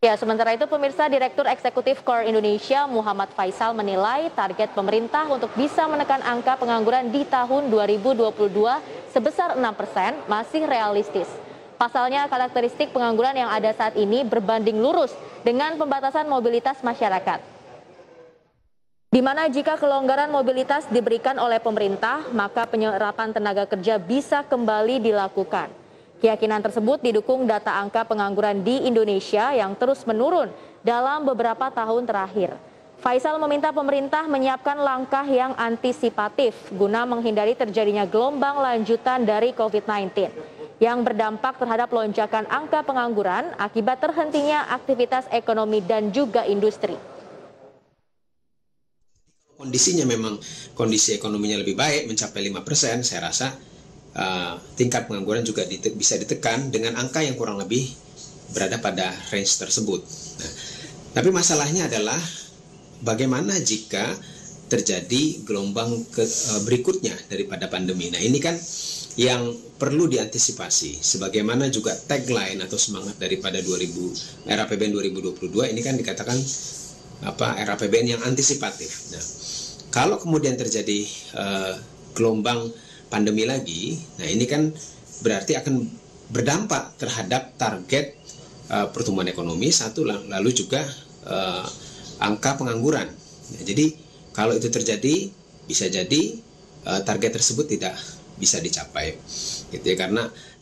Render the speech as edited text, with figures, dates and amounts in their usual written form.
Ya, sementara itu pemirsa, Direktur Eksekutif KOR Indonesia Muhammad Faisal menilai target pemerintah untuk bisa menekan angka pengangguran di tahun 2022 sebesar 6% masih realistis. Pasalnya, karakteristik pengangguran yang ada saat ini berbanding lurus dengan pembatasan mobilitas masyarakat. Di mana jika kelonggaran mobilitas diberikan oleh pemerintah, maka penyerapan tenaga kerja bisa kembali dilakukan. Keyakinan tersebut didukung data angka pengangguran di Indonesia yang terus menurun dalam beberapa tahun terakhir. Faisal meminta pemerintah menyiapkan langkah yang antisipatif guna menghindari terjadinya gelombang lanjutan dari COVID-19 yang berdampak terhadap lonjakan angka pengangguran akibat terhentinya aktivitas ekonomi dan juga industri. Kondisinya memang kondisi ekonominya lebih baik, mencapai 5%, saya rasa tingkat pengangguran juga bisa ditekan dengan angka yang kurang lebih berada pada range tersebut. Nah, tapi masalahnya adalah bagaimana jika terjadi gelombang berikutnya daripada pandemi. Nah, ini kan yang perlu diantisipasi. Sebagaimana juga tagline atau semangat daripada RAPBN 2022 ini kan dikatakan RAPBN yang antisipatif. Nah, kalau kemudian terjadi gelombang pandemi lagi, nah ini kan berarti akan berdampak terhadap target pertumbuhan ekonomi satu, lalu juga angka pengangguran. Nah, jadi kalau itu terjadi, bisa jadi target tersebut tidak bisa dicapai, gitu ya, karena